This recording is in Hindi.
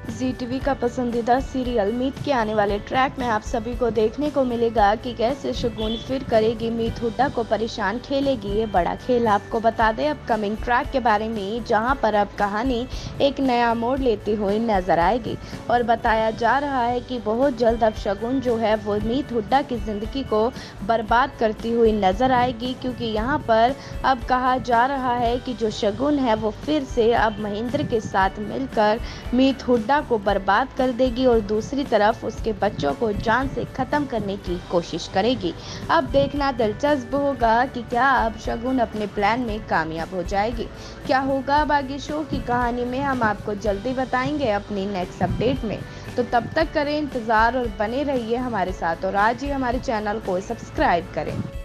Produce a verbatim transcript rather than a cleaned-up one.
जी टीवी का पसंदीदा सीरियल मीत के आने वाले ट्रैक में आप सभी को देखने को मिलेगा कि कैसे शगुन फिर करेगी मीत हुड्डा को परेशान, खेलेगी ये बड़ा खेल। आपको बता दें अपकमिंग ट्रैक के बारे में, जहां पर अब कहानी एक नया मोड़ लेती हुई नजर आएगी और बताया जा रहा है कि बहुत जल्द अब शगुन जो है वो मीत हुड्डा की जिंदगी को बर्बाद करती हुई नजर आएगी, क्योंकि यहाँ पर अब कहा जा रहा है कि जो शगुन है वो फिर से अब महेंद्र के साथ मिलकर मीत हुड्डा को बर्बाद कर देगी और दूसरी तरफ उसके बच्चों को जान से खत्म करने की कोशिश करेगी। अब देखना दिलचस्प होगा कि क्या अब शगुन अपने प्लान में कामयाब हो जाएगी। क्या होगा अब आगे शो की कहानी में, हम आपको जल्दी बताएंगे अपनी नेक्स्ट अपडेट में। तो तब तक करें इंतजार और बने रहिए हमारे साथ और आज ही हमारे चैनल को सब्सक्राइब करें।